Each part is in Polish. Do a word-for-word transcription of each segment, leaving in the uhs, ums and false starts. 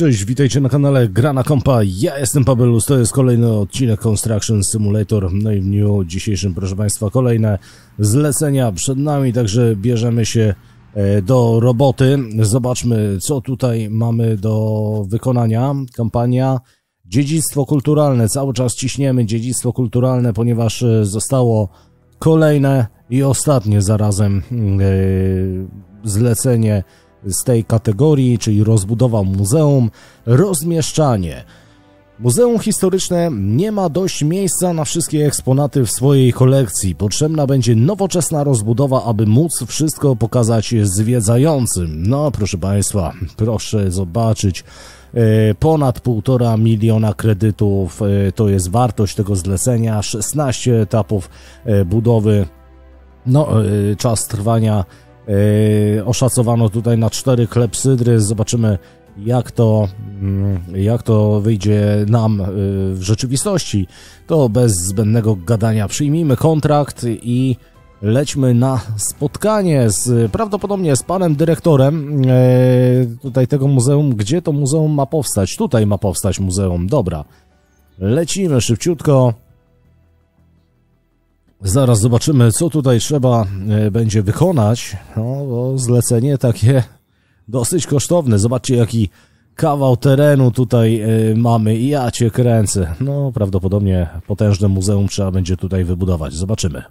Cześć, witajcie na kanale Gra na Kompa, ja jestem Pabelus, to jest kolejny odcinek Construction Simulator, no i w dniu dzisiejszym, proszę Państwa, kolejne zlecenia przed nami, także bierzemy się do roboty. Zobaczmy, co tutaj mamy do wykonania. Kampania Dziedzictwo Kulturalne, cały czas ciśniemy Dziedzictwo Kulturalne, ponieważ zostało kolejne i ostatnie zarazem yy, zlecenie z tej kategorii, czyli rozbudowa muzeum, rozmieszczanie. Muzeum historyczne nie ma dość miejsca na wszystkie eksponaty w swojej kolekcji. Potrzebna będzie nowoczesna rozbudowa, aby móc wszystko pokazać zwiedzającym. No, proszę Państwa, proszę zobaczyć, ponad półtora miliona kredytów to jest wartość tego zlecenia, szesnaście etapów budowy, no, czas trwania Yy, oszacowano tutaj na cztery klepsydry. Zobaczymy, jak to, yy, jak to wyjdzie nam yy, w rzeczywistości. To bez zbędnego gadania przyjmijmy kontrakt i lećmy na spotkanie z, prawdopodobnie z panem dyrektorem yy, tutaj tego muzeum. Gdzie to muzeum ma powstać? Tutaj ma powstać muzeum. Dobra, lecimy szybciutko. Zaraz zobaczymy, co tutaj trzeba e, będzie wykonać. No, bo zlecenie takie dosyć kosztowne. Zobaczcie, jaki kawał terenu tutaj e, mamy i ja cię kręcę. No, prawdopodobnie potężne muzeum trzeba będzie tutaj wybudować. Zobaczymy.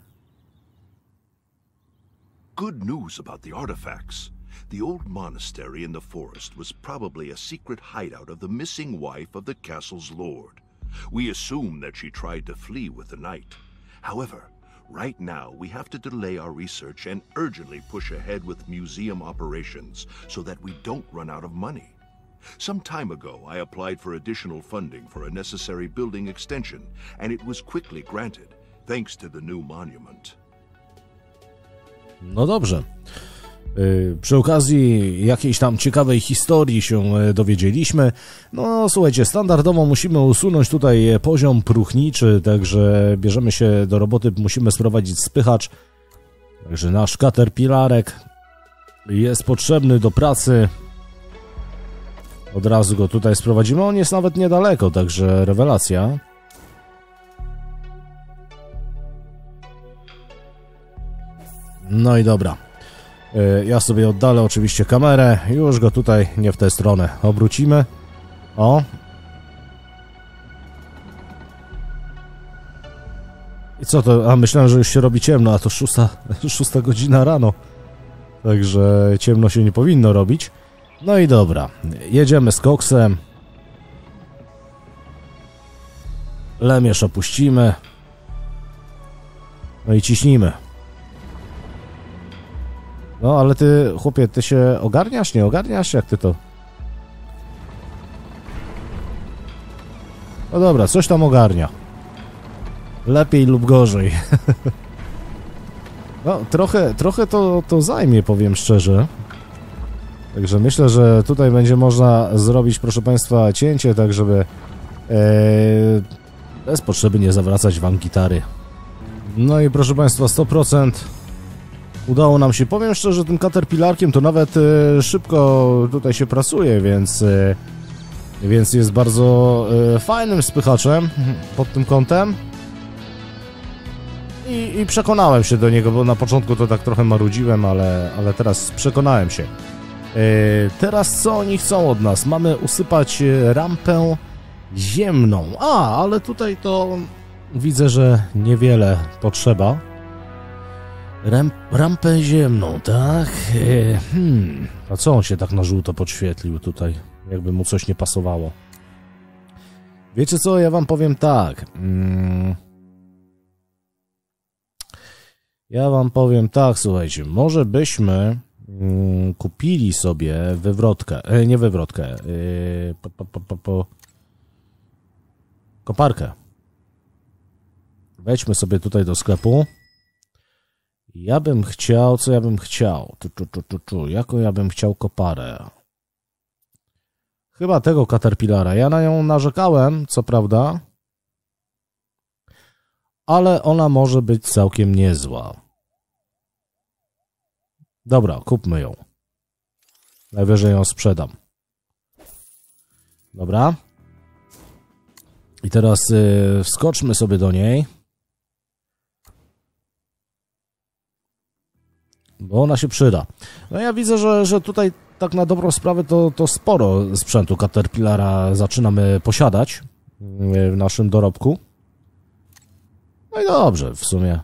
Good news about the artifacts. The old monastery in the forest was probably a secret hideout of the missing wife of the castle's lord. We assume that she tried to flee with the knight. However, right now, we have to delay our research and urgently push ahead with museum operations so that we don't run out of money. Some time ago, I applied for additional funding for a necessary building extension, and it was quickly granted, thanks to the new monument. No dobrze. Yy, przy okazji jakiejś tam ciekawej historii się dowiedzieliśmy. No słuchajcie, standardowo musimy usunąć tutaj poziom próchniczy, także bierzemy się do roboty, musimy sprowadzić spychacz. Także nasz caterpillarek jest potrzebny do pracy. Od razu go tutaj sprowadzimy, on jest nawet niedaleko, także rewelacja. No i dobra. Ja sobie oddalę oczywiście kamerę, już go tutaj nie w tę stronę obrócimy. O. I co to? A myślałem, że już się robi ciemno, a to szósta, szósta godzina rano. Także ciemno się nie powinno robić. No i dobra, jedziemy z koksem. Lemierz opuścimy. No i ciśnijmy. No, ale ty, chłopie, ty się ogarniasz? Nie ogarniasz? Jak ty to? No dobra, coś tam ogarnia. Lepiej lub gorzej. No, trochę, trochę to, to zajmie, powiem szczerze. Także myślę, że tutaj będzie można zrobić, proszę Państwa, cięcie, tak żeby ee, bez potrzeby nie zawracać wam gitary. No i proszę Państwa, sto procent udało nam się. Powiem szczerze, tym caterpillarkiem to nawet e, szybko tutaj się pracuje, więc e, więc jest bardzo e, fajnym spychaczem pod tym kątem. I, I przekonałem się do niego, bo na początku to tak trochę marudziłem, ale, ale teraz przekonałem się. E, teraz co oni chcą od nas? Mamy usypać rampę ziemną. A, ale tutaj to widzę, że niewiele potrzeba. Ramp, rampę ziemną, tak? E, hmm. A co on się tak na żółto podświetlił tutaj? Jakby mu coś nie pasowało. Wiecie co? Ja wam powiem tak. Hmm. Ja wam powiem tak, słuchajcie. Może byśmy hmm, kupili sobie wywrotkę. E, nie wywrotkę. E, po, po, po, po, po. Koparkę. Wejdźmy sobie tutaj do sklepu. Ja bym chciał, co ja bym chciał? Tu, tu, tu, tu, tu. Jaką ja bym chciał koparę? Chyba tego caterpillara. Ja na nią narzekałem, co prawda, ale ona może być całkiem niezła. Dobra, kupmy ją. Najwyżej ją sprzedam. Dobra. I teraz yy, wskoczmy sobie do niej. Bo ona się przyda. No ja widzę, że, że tutaj tak na dobrą sprawę to, to sporo sprzętu Caterpillara zaczynamy posiadać w naszym dorobku. No i dobrze, w sumie.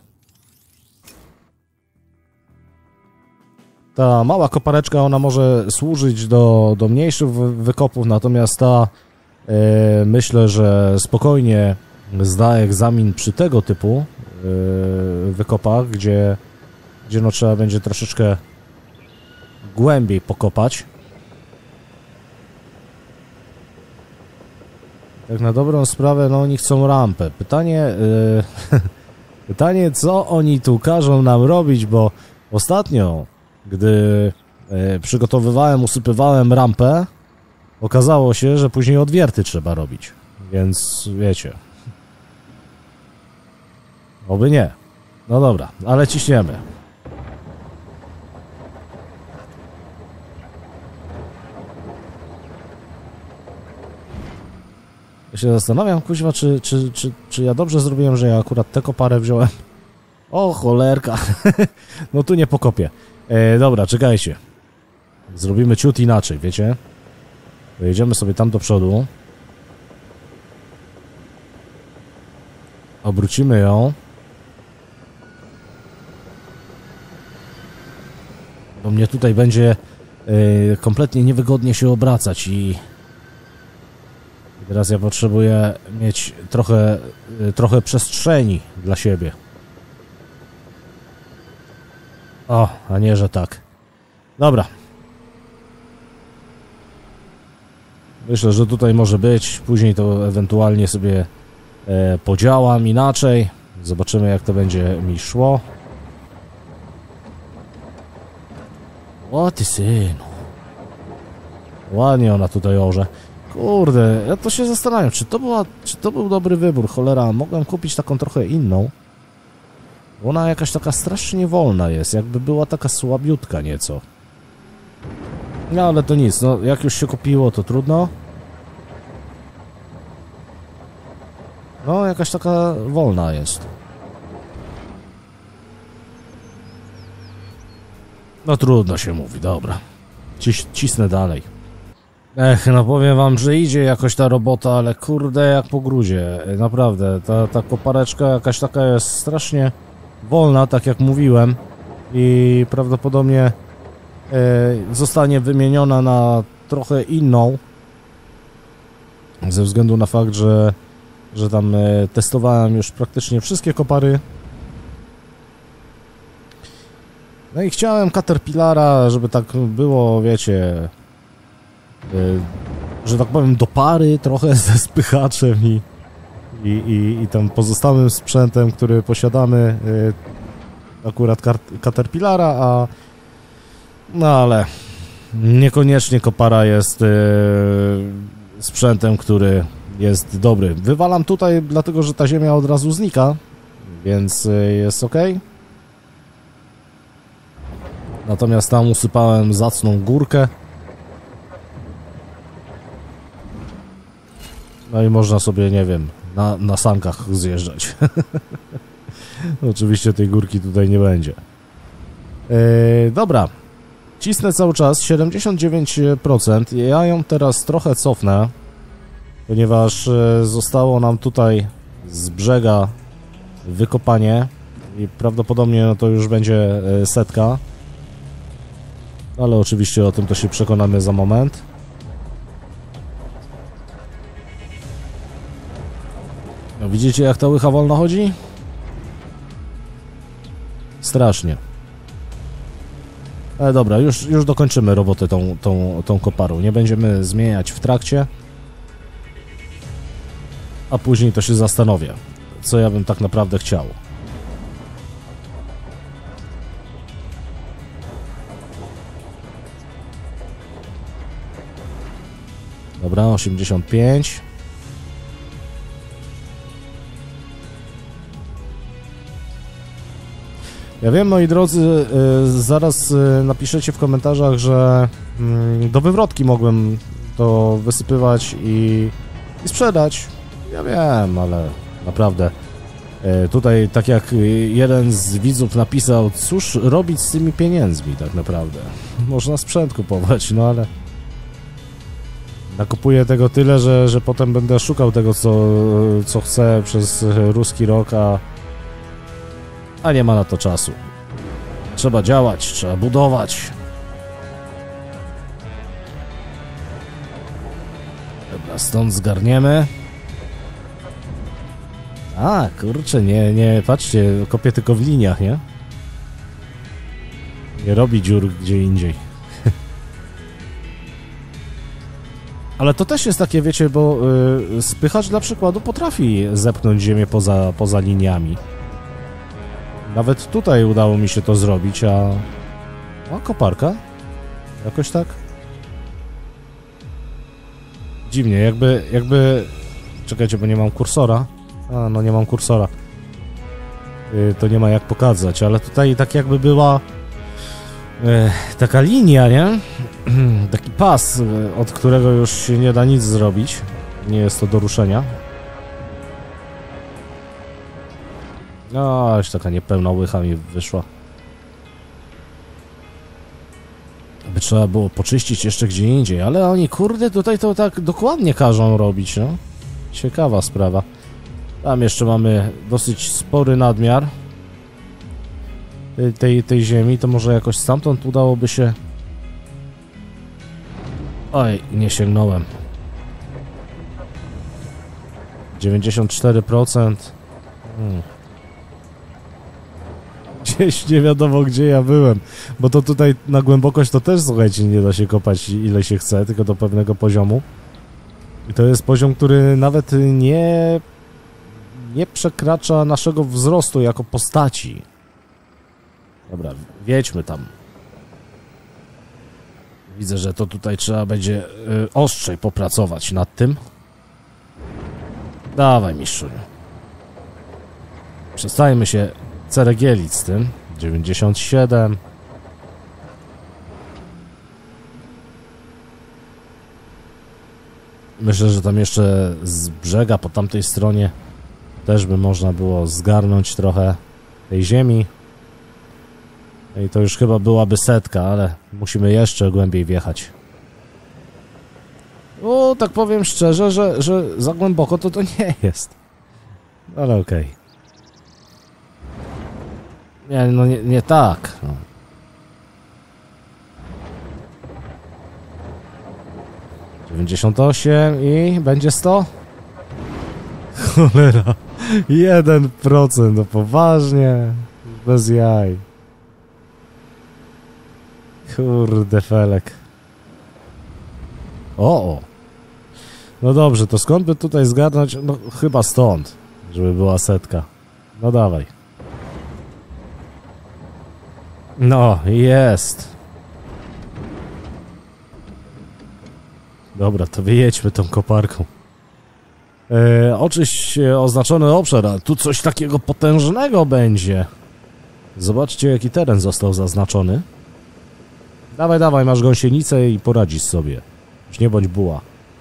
Ta mała kopareczka, ona może służyć do, do mniejszych wykopów, natomiast ta yy, myślę, że spokojnie zda egzamin przy tego typu yy, wykopach, gdzie, gdzie no trzeba będzie troszeczkę głębiej pokopać. Tak na dobrą sprawę, no oni chcą rampę. Pytanie, yy, pytanie, co oni tu każą nam robić, bo ostatnio, gdy yy, przygotowywałem, usypywałem rampę, okazało się, że później odwierty trzeba robić. Więc wiecie. Oby nie. No dobra, ale ciśniemy. Ja się zastanawiam, kuźwa, czy, czy, czy, czy ja dobrze zrobiłem, że ja akurat tę koparę wziąłem. O, cholerka. No tu nie pokopię. E, dobra, czekajcie. Zrobimy ciut inaczej, wiecie? Pojedziemy sobie tam do przodu. Obrócimy ją. Bo mnie tutaj będzie e, kompletnie niewygodnie się obracać i... Teraz ja potrzebuję mieć trochę, trochę przestrzeni dla siebie. O, a nie, że tak. Dobra. Myślę, że tutaj może być. Później to ewentualnie sobie e, podziałam inaczej. Zobaczymy, jak to będzie mi szło. O ty synu. Ładnie ona tutaj orze. Kurde, ja to się zastanawiam, czy to była, czy to był dobry wybór, cholera, mogłem kupić taką trochę inną. Ona jakaś taka strasznie wolna jest, jakby była taka słabiutka nieco. No ale to nic, no jak już się kupiło, to trudno. No, jakaś taka wolna jest. No trudno się mówi, dobra. Cis cisnę dalej. Ech, no powiem wam, że idzie jakoś ta robota, ale kurde jak po grudzie, naprawdę, ta, ta kopareczka jakaś taka jest strasznie wolna, tak jak mówiłem i prawdopodobnie e, zostanie wymieniona na trochę inną ze względu na fakt, że, że tam e, testowałem już praktycznie wszystkie kopary. No i chciałem Caterpillara, żeby tak było, wiecie... że tak powiem do pary trochę ze spychaczem i, i, i, i tam pozostałym sprzętem, który posiadamy, akurat Caterpillara, a no ale niekoniecznie kopara jest sprzętem, który jest dobry. Wywalam tutaj dlatego, że ta ziemia od razu znika, więc jest ok. Natomiast tam usypałem zacną górkę. No i można sobie, nie wiem, na, na sankach zjeżdżać. Oczywiście tej górki tutaj nie będzie. Yy, dobra. Cisnę cały czas, siedemdziesiąt dziewięć procent. Ja ją teraz trochę cofnę, ponieważ zostało nam tutaj z brzega wykopanie i prawdopodobnie no to już będzie setka. Ale oczywiście o tym to się przekonamy za moment. No widzicie, jak ta łycha wolno chodzi? Strasznie. Ale dobra, już, już dokończymy robotę tą, tą, tą koparą. Nie będziemy zmieniać w trakcie. A później to się zastanowię, co ja bym tak naprawdę chciał. Dobra, osiemdziesiąt pięć. Ja wiem, moi drodzy, zaraz napiszecie w komentarzach, że do wywrotki mogłem to wysypywać i, i sprzedać. Ja wiem, ale naprawdę e, tutaj tak jak jeden z widzów napisał, cóż robić z tymi pieniędzmi tak naprawdę. Można sprzęt kupować, no ale nakupuję tego tyle, że, że potem będę szukał tego, co, co chcę przez ruski rok, a, a nie ma na to czasu. Trzeba działać, trzeba budować. Dobra, stąd zgarniemy. A, kurczę, nie, nie, patrzcie, kopię tylko w liniach, nie? Nie robi dziur gdzie indziej. Ale to też jest takie, wiecie, bo yy, spychacz dla przykładu potrafi zepchnąć ziemię poza, poza liniami. Nawet tutaj udało mi się to zrobić, a... A koparka? Jakoś tak? Dziwnie, jakby, jakby... Czekajcie, bo nie mam kursora. A, no nie mam kursora. Yy, to nie ma jak pokazać, ale tutaj tak jakby była... Yy, taka linia, nie? Taki pas, yy, od którego już się nie da nic zrobić. Nie jest to do ruszenia. No, już taka niepełna łycha mi wyszła. By trzeba było poczyścić jeszcze gdzie indziej, ale oni, kurde, tutaj to tak dokładnie każą robić, no. Ciekawa sprawa. Tam jeszcze mamy dosyć spory nadmiar tej, tej, tej ziemi, to może jakoś stamtąd udałoby się... Oj, nie sięgnąłem. dziewięćdziesiąt cztery procent. Hmm. Gdzieś nie wiadomo gdzie ja byłem, bo to tutaj na głębokość to też, słuchajcie, nie da się kopać ile się chce, tylko do pewnego poziomu. I to jest poziom, który nawet nie, nie przekracza naszego wzrostu jako postaci. Dobra, wiedźmy tam. Widzę, że to tutaj trzeba będzie y, ostrzej popracować nad tym. Dawaj, mistrzu. Przestańmy się ceregielić z tym. dziewięćdziesiąt siedem. Myślę, że tam jeszcze z brzega po tamtej stronie też by można było zgarnąć trochę tej ziemi. I to już chyba byłaby setka, ale musimy jeszcze głębiej wjechać. O, tak powiem szczerze, że, że za głęboko to to nie jest. Ale okej. Okay. Nie, no nie, nie tak. No. dziewięćdziesiąt osiem i będzie sto? Cholera. jeden procent, no poważnie. Bez jaj. Kurde felek. O, o. No dobrze, to skąd by tutaj zgarnąć? No chyba stąd, żeby była setka. No dawaj. No, jest. Dobra, to wyjedźmy tą koparką. E, oczywiście oznaczony obszar, a tu coś takiego potężnego będzie. Zobaczcie, jaki teren został zaznaczony. Dawaj, dawaj, masz gąsienicę i poradzisz sobie. Już nie bądź buła.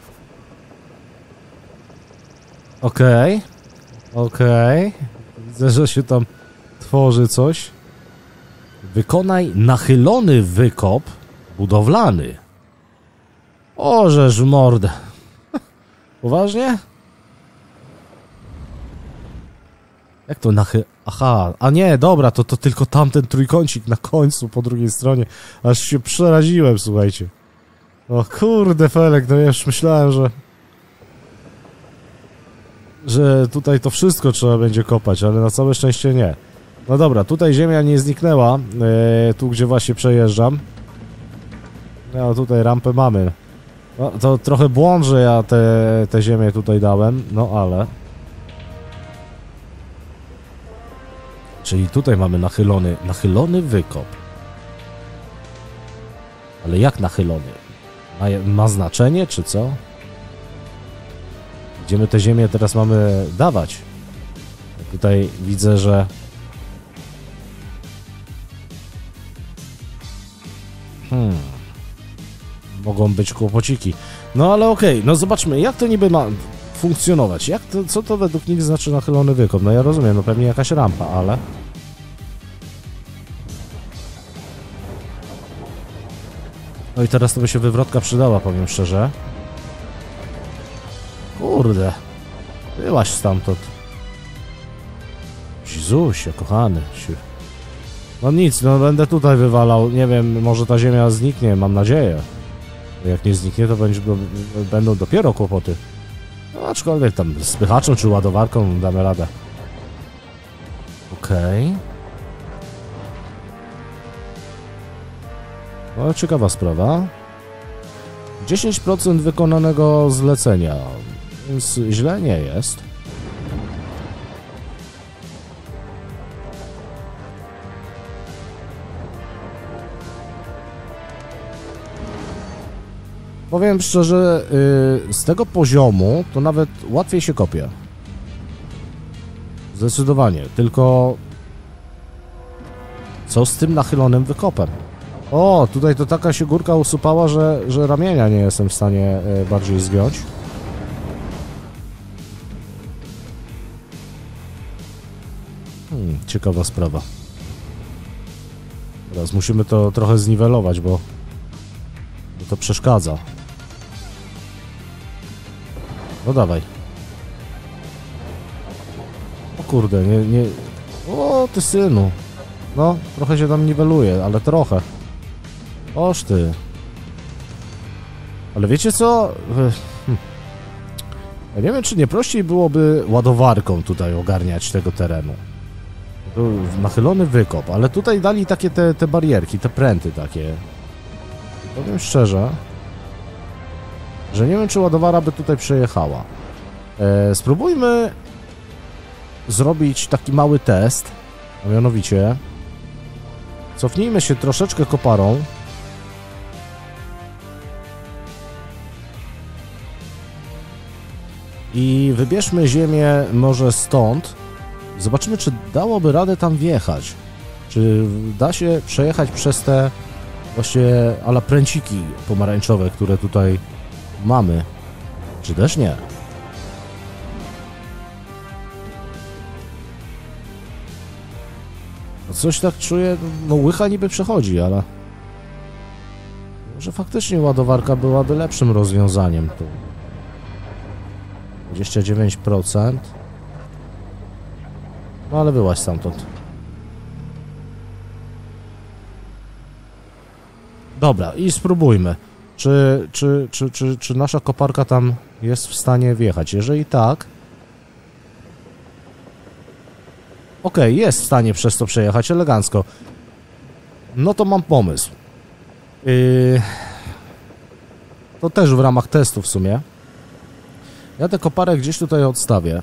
Okej. Okay. Okej. Okay. Widzę, że się tam tworzy coś. Wykonaj nachylony wykop budowlany. Ożeż mordę. Poważnie? Jak to nachy... Aha, a nie, dobra, to, to tylko tamten trójkącik na końcu po drugiej stronie. Aż się przeraziłem, słuchajcie. O kurde felek, no ja już myślałem, że... że tutaj to wszystko trzeba będzie kopać, ale na całe szczęście nie. No dobra, tutaj ziemia nie zniknęła, e, tu gdzie właśnie przejeżdżam. No tutaj rampę mamy. No, to trochę błąd, że ja te, te ziemię tutaj dałem, no ale... Czyli tutaj mamy nachylony, nachylony wykop. Ale jak nachylony? Ma, ma znaczenie, czy co? Gdzie my tę ziemię teraz mamy dawać? Tutaj widzę, że... Hmm... mogą być kłopociki. No ale okej, okay, no zobaczmy, jak to niby ma funkcjonować. Jak to, co to według nich znaczy nachylony wykop? No ja rozumiem, no pewnie jakaś rampa, ale... No i teraz to by się wywrotka przydała, powiem szczerze. Kurde. Byłaś stamtąd. Jezusie, kochany. No nic, no będę tutaj wywalał. Nie wiem, może ta ziemia zniknie, mam nadzieję. Jak nie zniknie, to będzie, będą dopiero kłopoty. No, aczkolwiek tam spychaczem czy ładowarką damy radę. Okej. Okay. No, ciekawa sprawa. dziesięć procent wykonanego zlecenia, więc źle nie jest. Powiem szczerze, yy, z tego poziomu to nawet łatwiej się kopie. Zdecydowanie, tylko co z tym nachylonym wykopem? O, tutaj to taka się górka usypała, że, że ramienia nie jestem w stanie yy, bardziej zgiąć. Hmm, ciekawa sprawa. Teraz musimy to trochę zniwelować, bo, bo to przeszkadza. No dawaj. O kurde, nie, nie... O, ty synu. No, trochę się tam niweluje, ale trochę. Oż ty. Ale wiecie co? Hm. Ja nie wiem, czy nie prościej byłoby ładowarką tutaj ogarniać tego terenu. Był nachylony wykop, ale tutaj dali takie te, te barierki, te pręty takie. Powiem szczerze, że nie wiem, czy ładowara by tutaj przejechała. E, spróbujmy zrobić taki mały test, a mianowicie cofnijmy się troszeczkę koparą. I wybierzmy ziemię może stąd. Zobaczymy, czy dałoby radę tam wjechać. Czy da się przejechać przez te właśnie ala pręciki pomarańczowe, które tutaj mamy. Czy też nie? No coś tak czuję, no łycha niby przechodzi, ale może faktycznie ładowarka byłaby lepszym rozwiązaniem tu. dwadzieścia dziewięć procent. No ale byłaś stamtąd. Dobra, i spróbujmy. Czy, czy, czy, czy, czy nasza koparka tam jest w stanie wjechać? Jeżeli tak... Okej, okay, jest w stanie przez to przejechać elegancko. No to mam pomysł. Yy... To też w ramach testu w sumie. Ja tę koparę gdzieś tutaj odstawię.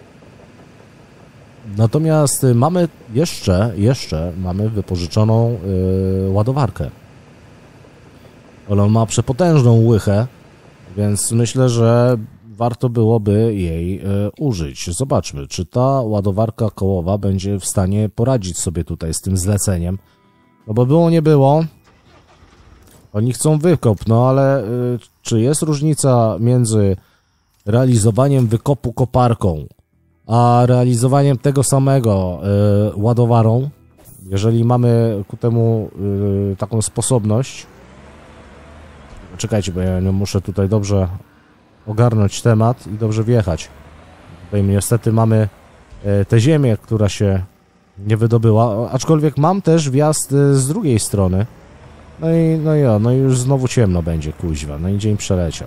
Natomiast mamy jeszcze, jeszcze mamy wypożyczoną yy, ładowarkę. Ona ma przepotężną łychę, więc myślę, że warto byłoby jej y, użyć. Zobaczmy, czy ta ładowarka kołowa będzie w stanie poradzić sobie tutaj z tym zleceniem. No bo było nie było. Oni chcą wykop, no ale y, czy jest różnica między realizowaniem wykopu koparką, a realizowaniem tego samego y, ładowarą? Jeżeli mamy ku temu y, taką sposobność. Czekajcie, bo ja muszę tutaj dobrze ogarnąć temat i dobrze wjechać. Tutaj niestety mamy tę ziemię, która się nie wydobyła, aczkolwiek mam też wjazd z drugiej strony. No i no ja, no i już znowu ciemno będzie, kuźwa, no i dzień przeleciał.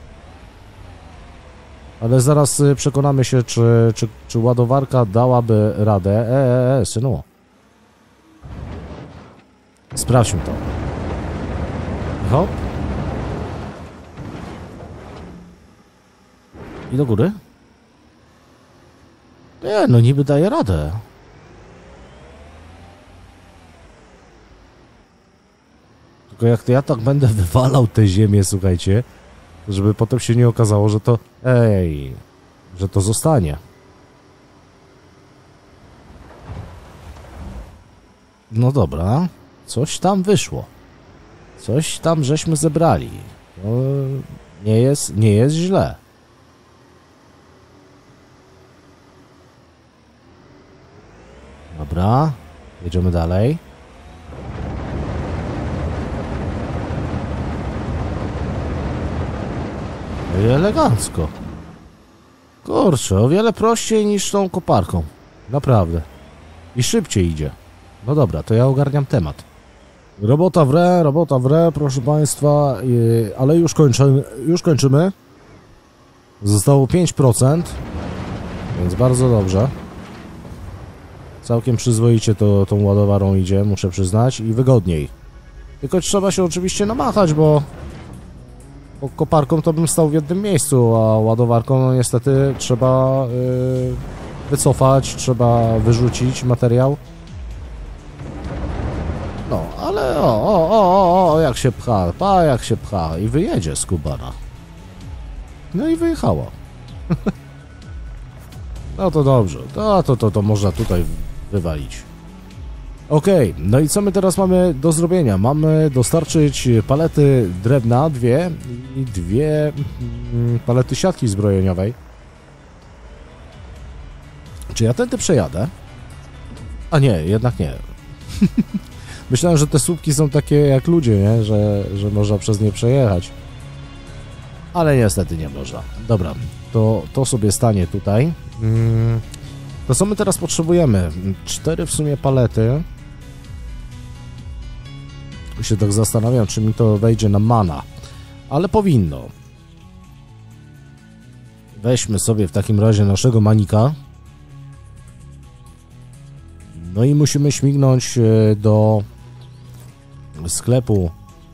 Ale zaraz przekonamy się, czy, czy, czy ładowarka dałaby radę. Eee, e, synu. Sprawdźmy to. Hop. I do góry? Nie, no niby daje radę. Tylko jak to ja tak będę wywalał tę ziemię, słuchajcie, żeby potem się nie okazało, że to... Ej, że to zostanie. No dobra, coś tam wyszło. Coś tam żeśmy zebrali. No, nie jest, nie jest źle. Dobra, jedziemy dalej. No i elegancko. Kurczę, o wiele prościej niż tą koparką. Naprawdę. I szybciej idzie. No dobra, to ja ogarniam temat. Robota w re, robota w re, proszę Państwa, yy, ale już kończymy, już kończymy. Zostało pięć procent, więc bardzo dobrze. Całkiem przyzwoicie to tą ładowarą idzie, muszę przyznać, i wygodniej. Tylko trzeba się oczywiście namachać, bo, bo koparką to bym stał w jednym miejscu, a ładowarką no niestety trzeba yy, wycofać, trzeba wyrzucić materiał. No, ale o, o, o, o, jak się pcha, pa, jak się pcha i wyjedzie z Kubana. No i wyjechała. No to dobrze, to, to, to, to można tutaj wywalić. Okej, okay, no i co my teraz mamy do zrobienia? Mamy dostarczyć palety drewna, dwie i dwie mm, palety siatki zbrojeniowej. Czy ja tędy przejadę? A nie, jednak nie. Myślałem, że te słupki są takie jak ludzie, nie? Że, że można przez nie przejechać. Ale niestety nie można. Dobra, to, to sobie stanie tutaj. Hmm. To co my teraz potrzebujemy? Cztery w sumie palety. Się tak zastanawiam, czy mi to wejdzie na mana. Ale powinno. Weźmy sobie w takim razie naszego manika. No i musimy śmignąć do sklepu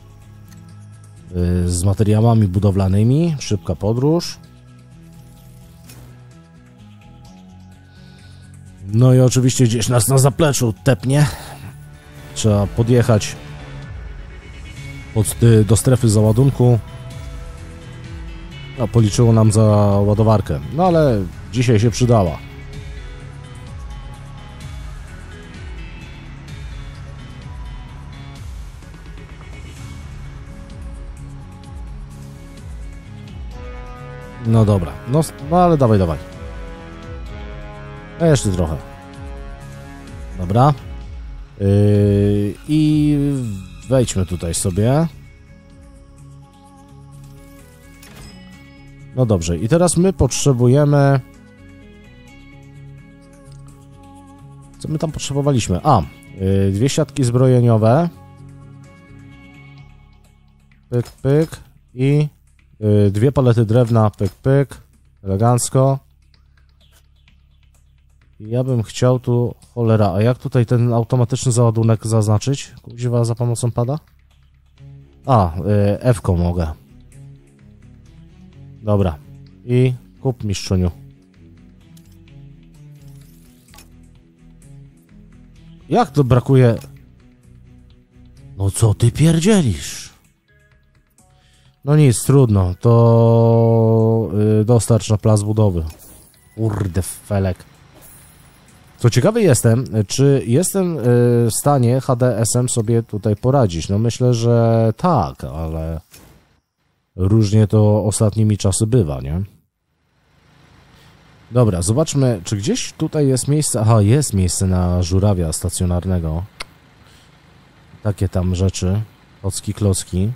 z materiałami budowlanymi. Szybka podróż. No i oczywiście gdzieś nas na zapleczu tepnie. Trzeba podjechać pod, do strefy załadunku. No, policzyło nam za ładowarkę. No ale dzisiaj się przydała. No dobra, no, no ale dawaj, dawaj. A jeszcze trochę. Dobra. Yy, I wejdźmy tutaj sobie. No dobrze, i teraz my potrzebujemy... Co my tam potrzebowaliśmy? A, yy, dwie siatki zbrojeniowe. Pyk, pyk. I yy, dwie palety drewna. Pyk, pyk. Elegancko. Ja bym chciał tu... Cholera, a jak tutaj ten automatyczny załadunek zaznaczyć? Kuźwa, za pomocą pada? A, yy, F-ką mogę. Dobra. I kup, mistrzuniu. Jak to brakuje? No co ty pierdzielisz? No nic, trudno. To yy, dostarcz na plac budowy. Kurde felek. Co ciekawy jestem, czy jestem w stanie H D S-em sobie tutaj poradzić. No myślę, że tak, ale różnie to ostatnimi czasy bywa, nie? Dobra, zobaczmy, czy gdzieś tutaj jest miejsce... Aha, jest miejsce na żurawia stacjonarnego. Takie tam rzeczy. Klocki, klocki.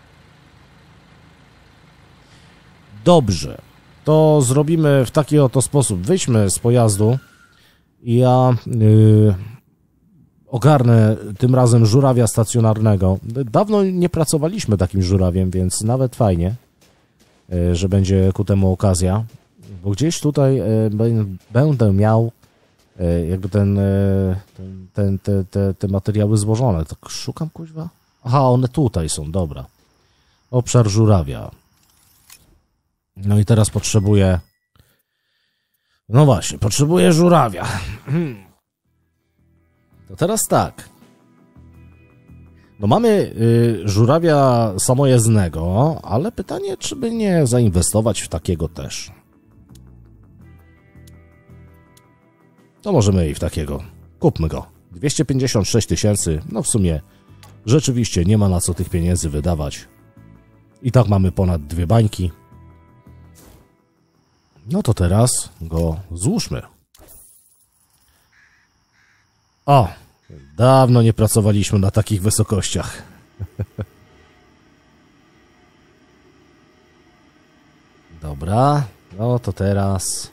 Dobrze. To zrobimy w taki oto sposób. Wyjdźmy z pojazdu. I ja yy, ogarnę tym razem żurawia stacjonarnego. Dawno nie pracowaliśmy takim żurawiem, więc nawet fajnie, yy, że będzie ku temu okazja. Bo gdzieś tutaj yy, będę miał yy, jakby ten, yy, ten, ten te, te, te materiały złożone. Tak szukam, kuźwa? Aha, one tutaj są, dobra. Obszar żurawia. No i teraz potrzebuję... No właśnie, potrzebuję żurawia. To teraz tak. No mamy y, żurawia samojezdnego, ale pytanie, czy by nie zainwestować w takiego też. To możemy i w takiego. Kupmy go. dwieście pięćdziesiąt sześć tysięcy. No w sumie rzeczywiście nie ma na co tych pieniędzy wydawać. I tak mamy ponad dwie bańki. No to teraz go złóżmy. O! Dawno nie pracowaliśmy na takich wysokościach. Dobra, no to teraz...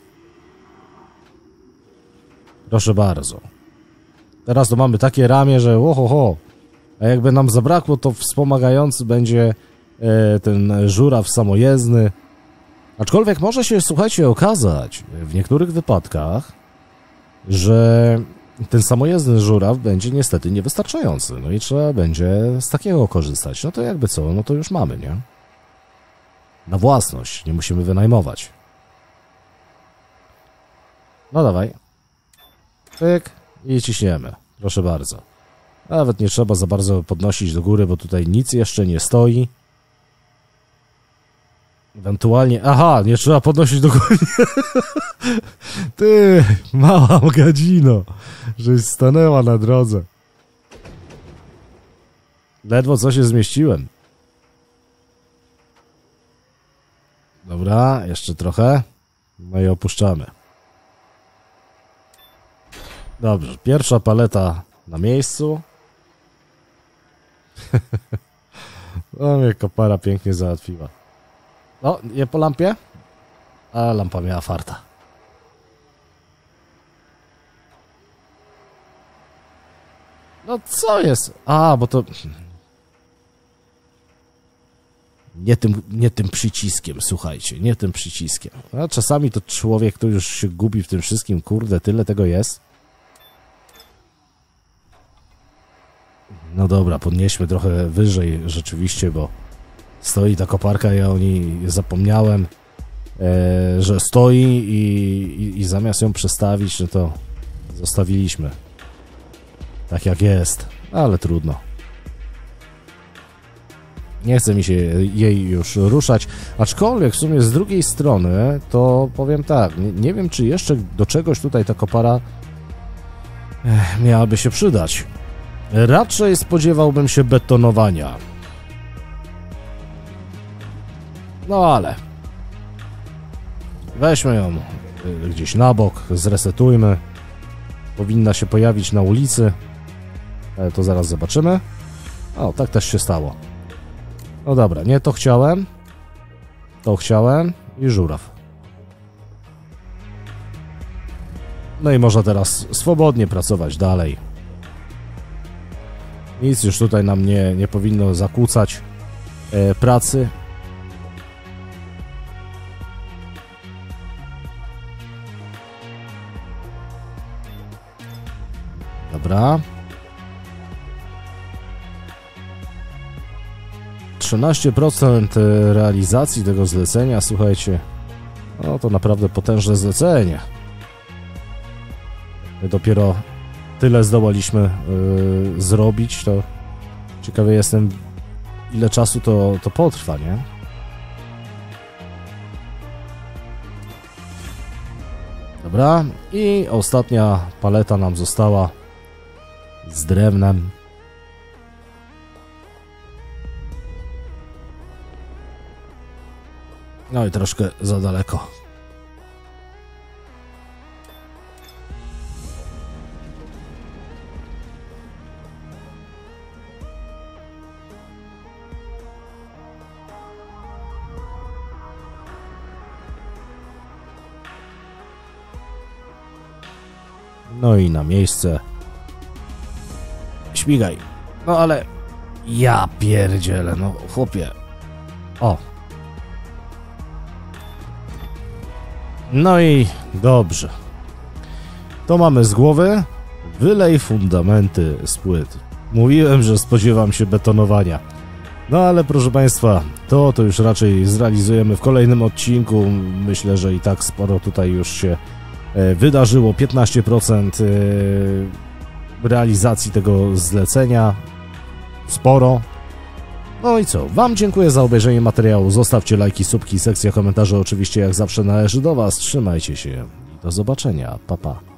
Proszę bardzo. Teraz to mamy takie ramię, że ohoho. A jakby nam zabrakło, to wspomagający będzie e, ten żuraw samojezdny. Aczkolwiek może się, słuchajcie, okazać w niektórych wypadkach, że ten samojezdny żuraw będzie niestety niewystarczający. No i trzeba będzie z takiego korzystać. No to jakby co, no to już mamy, nie? Na własność, nie musimy wynajmować. No dawaj. Pyk i ciśniemy. Proszę bardzo. Nawet nie trzeba za bardzo podnosić do góry, bo tutaj nic jeszcze nie stoi. Ewentualnie... Aha, nie trzeba podnosić do góry. Ty, mała gadzino, żeś stanęła na drodze. Ledwo co się zmieściłem. Dobra, jeszcze trochę. No i opuszczamy. Dobrze, pierwsza paleta na miejscu. O, mnie kopara pięknie załatwiła. O, nie po lampie? A lampa miała farta. No co jest? A, bo to... Nie tym, nie tym przyciskiem, słuchajcie, nie tym przyciskiem. A czasami to człowiek, który już się gubi w tym wszystkim, kurde, tyle tego jest. No dobra, podnieśmy trochę wyżej rzeczywiście, bo stoi ta koparka, ja o niej zapomniałem, e, że stoi i, i, i zamiast ją przestawić, no to zostawiliśmy tak jak jest, ale trudno. Nie chce mi się jej już ruszać, aczkolwiek w sumie z drugiej strony to powiem tak, nie, nie wiem czy jeszcze do czegoś tutaj ta kopara ech, miałaby się przydać. Raczej spodziewałbym się betonowania. No ale weźmy ją gdzieś na bok, zresetujmy. Powinna się pojawić na ulicy. Ale to zaraz zobaczymy. O, tak też się stało. No dobra, nie to chciałem. To chciałem i żuraw. No i można teraz swobodnie pracować dalej. Nic już tutaj nam nie, nie powinno zakłócać e, pracy. Dobra. trzynaście procent realizacji tego zlecenia, słuchajcie. No to naprawdę potężne zlecenie. My dopiero tyle zdołaliśmy yy, zrobić, to ciekawy jestem, ile czasu to, to potrwa, nie? Dobra, i ostatnia paleta nam została z drewnem. No i troszkę za daleko. No i na miejsce. Śmigaj. No ale... Ja pierdzielę, no chłopie. O. No i dobrze. To mamy z głowy. Wylej fundamenty z płyt. Mówiłem, że spodziewam się betonowania. No ale proszę Państwa, to to już raczej zrealizujemy w kolejnym odcinku. Myślę, że i tak sporo tutaj już się wydarzyło. piętnaście procent realizacji tego zlecenia. Sporo. No i co? Wam dziękuję za obejrzenie materiału. Zostawcie lajki, subki, sekcja komentarzy oczywiście jak zawsze należy do Was. Trzymajcie się i do zobaczenia. Pa, pa.